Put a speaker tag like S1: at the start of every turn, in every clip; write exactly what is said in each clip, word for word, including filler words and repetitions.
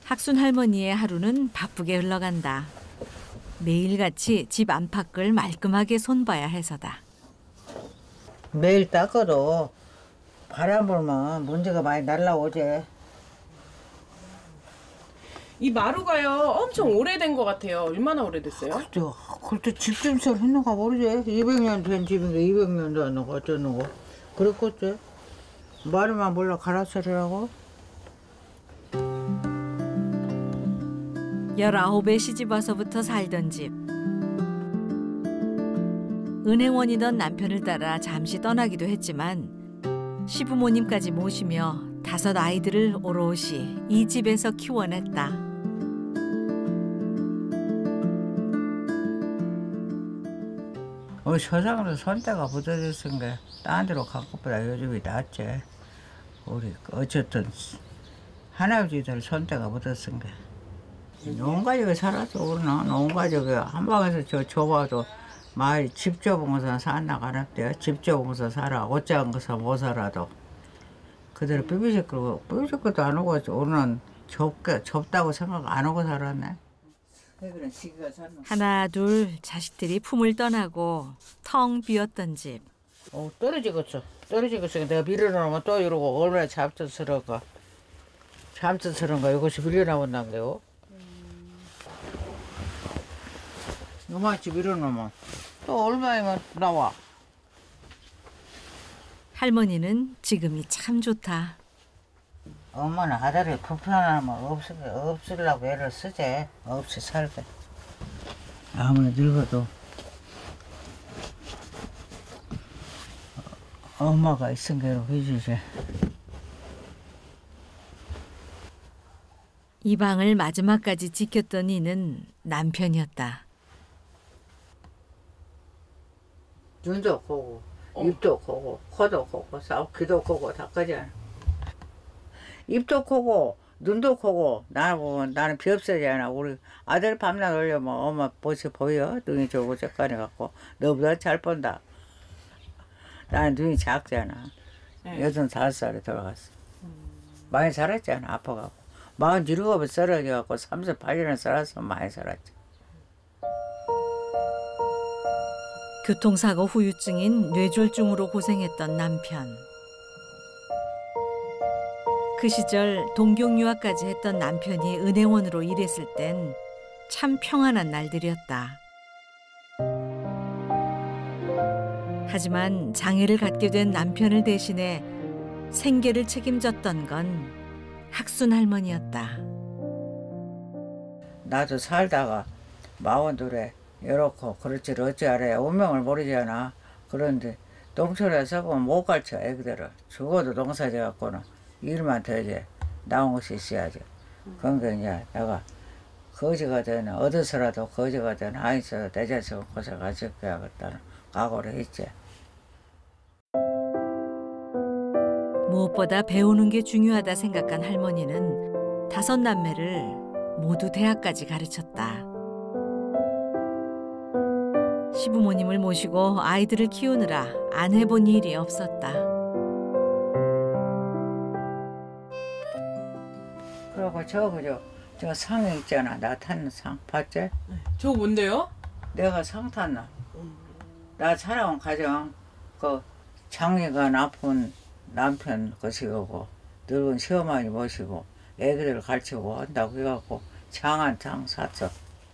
S1: 학순 할머니의 하루는 바쁘게 흘러간다. 매일같이 집 안팎을 말끔하게 손봐야 해서다.
S2: 매일 닦아도 바람 불면 먼지가 많이 날라오지.
S3: 이 마루가요 엄청 오래된 것 같아요. 얼마나 오래됐어요?
S2: 글쎄, 글쎄 집주인설 했는가 모르지. 이백 년 된 집인데 이백 년 되는 거 어쩌는 거. 그랬겠지. 마루만 몰라 갈아서리라고.
S1: 열아홉에 시집와서부터 살던 집. 은행원이던 남편을 따라 잠시 떠나기도 했지만 시부모님까지 모시며 다섯 아이들을 오롯이 이 집에서 키워냈다.
S2: 우리 서상으로 손때가 붙어졌은 게 딴 데로 간 것보다 요즘이 낫지. 우리 어쨌든 할아버지들 손때가 붙었은 게. 온 가족이 살았어. 우리는 온 가족이 한 방에서 저 좁아도 마을 집 좁은 곳은 산다고 안 했대요. 집 좁은 곳은 살아. 옷 작은 곳은 못 살아도. 그대로 삐비식거리고 삐비식거리도 안 오고 우리는 좁게, 좁다고 생각 안 하고 살았네.
S1: 하나 둘 자식들이 품을 떠나고 텅 비었던 집.
S2: 어, 떨어지겠어. 떨어지겠어. 내가 밀어놓으면 또 이러고 얼마나 잡초스러운가. 잡초스러운가. 이것이 밀려나온다는 거요. 요만치 밀어놓으면 또 얼마이면 나와.
S1: 할머니는 지금이 참 좋다.
S2: 엄마는 아들이 불편하면 없으, 없으려고 애를 쓰지. 없이 살게. 아무리 늙어도 엄마가 있으니까 해주지.
S1: 이 방을 마지막까지 지켰던 이는 남편이었다.
S2: 눈도 고고, 입도 고고, 코도 고고, 귀도 고고 다 거잖아. 입도 고고, 눈도 고고, 나는, 나는 비없어지잖아. 우리 아들 밤낮 올려면 엄마 보시 보여? 눈이 저거 색깔이 갖고 너보다 잘 본다. 나는 눈이 작잖아.
S3: 네.
S2: 여든 다섯 살에 돌아갔어. 음. 많이 살았잖아, 아파갖고. 마흔 일곱에 썰어져갖고 삼십팔 년을 살았어. 많이 살았지.
S1: 교통사고 후유증인 뇌졸중으로 고생했던 남편. 그 시절 동경 유학까지 했던 남편이 은행원으로 일했을 땐 참 평안한 날들이었다. 하지만 장애를 갖게 된 남편을 대신해 생계를 책임졌던 건 학순 할머니였다.
S2: 나도 살다가 마흔둘에 이렇고 그렇지 어찌 알아야 운명을 모르잖아. 그런데 농촌에서 보면 못 가르쳐 애기들을. 죽어도 농사져 갖고는 일만 되지. 나온 것이 있어야지. 그러니까 이제 내가 거지가 되는 어디서라도 거지가 되는 아이서 내 자식을 고생하시켜야겠다는 각오를 했지.
S1: 무엇보다 배우는 게 중요하다 생각한 할머니는 다섯 남매를 모두 대학까지 가르쳤다. 시부모님을 모시고 아이들을 키우느라 안 해본 일이 없었다.
S2: 그리고 저거 저, 저 상이 있잖아. 나 탔는 상 봤지?
S3: 네. 저거 뭔데요?
S2: 내가 상 탔나? 나 살아온 가정 그 장애가 나쁜 남편 거시고 늙은 시어머니 모시고 애기들 가르치고 한다고 해갖고 장한 장 샀어.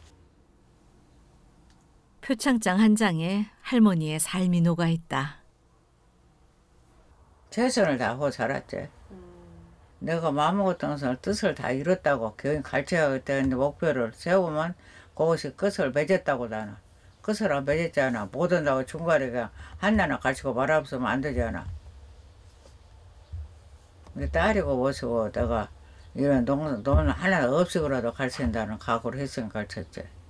S1: 표창장 한 장에 할머니의 삶이 녹아있다.
S2: 최선을 다하고 살았지. 음. 내가 마음먹었던 것을 뜻을 다 이뤘다고 교인 가르쳐야겠다는 목표를 세우면 그것이 끝을 맺었다고 나는. 끝을 안 맺었잖아. 못 온다고 중간에 그냥 하나는 가르치고 말아없으면 안 되잖아. 딸이고 모시고 내가 이런 농, 농 하나 없이라도 가르친다는 각오를 했으니까 가르쳤지.